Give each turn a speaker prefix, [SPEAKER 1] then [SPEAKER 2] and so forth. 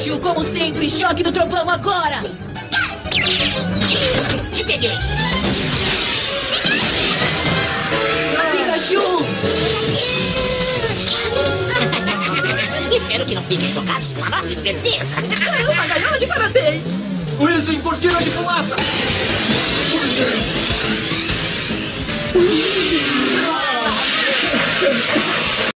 [SPEAKER 1] Pikachu, como sempre, choque do trovão agora!
[SPEAKER 2] Te peguei.
[SPEAKER 1] Pikachu!
[SPEAKER 2] Espero que não fiquem chocados com a nossa esperteza.
[SPEAKER 1] É uma gaiola de parabéns!
[SPEAKER 3] Weezing, cortina de fumaça!